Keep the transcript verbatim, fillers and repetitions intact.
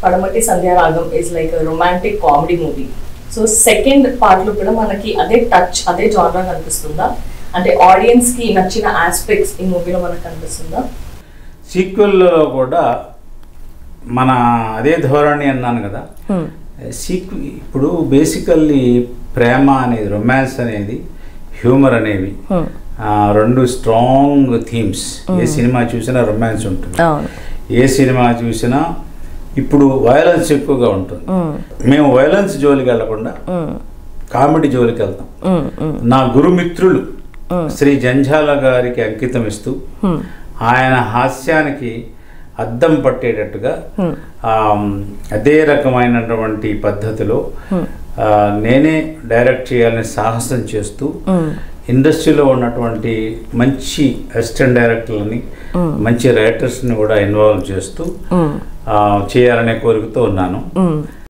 పడమటి Sandhyaragam is like romantic comedy movie. So second part లో కూడా మనకి అదే టచ్ అదే జానరా కనిపిస్తుందా, అంటే ఆడియన్స్ కి నచ్చిన ఆస్పెక్ట్స్ ఈ మూవీలో మనకు కనిపిస్తుందా? సీక్వెల్లో కూడా మన అదే ధోరణి అన్నాను కదా. సీక్వె ఇప్పుడు బేసికల్లీ ప్రేమ అనేది, రొమాన్స్ అనేది, హ్యూమర్ అనేవి రెండు స్ట్రాంగ్ థీమ్స్. ఏ సినిమా చూసినా రొమాన్స్ ఉంటుంది, ఏ సినిమా చూసినా ఇప్పుడు వైలెన్స్ ఎక్కువగా ఉంటుంది. మేము వైలెన్స్ జోలికి వెళ్లకుండా కామెడీ జోలికి వెళ్తాం. నా గురుమిత్రులు శ్రీ జంఝాల గారికి అంకితం ఇస్తూ ఆయన హాస్యానికి అద్దం పట్టేటట్టుగా అదే రకమైనటువంటి పద్ధతిలో నేనే డైరెక్ట్ చేయాలని సాహసం చేస్తూ ఇండస్ట్రీలో ఉన్నటువంటి మంచి అసిస్టెంట్ డైరెక్టర్లని, మంచి రైటర్స్ని కూడా ఇన్వాల్వ్ చేస్తూ చేయాలనే కోరికతో ఉన్నాను.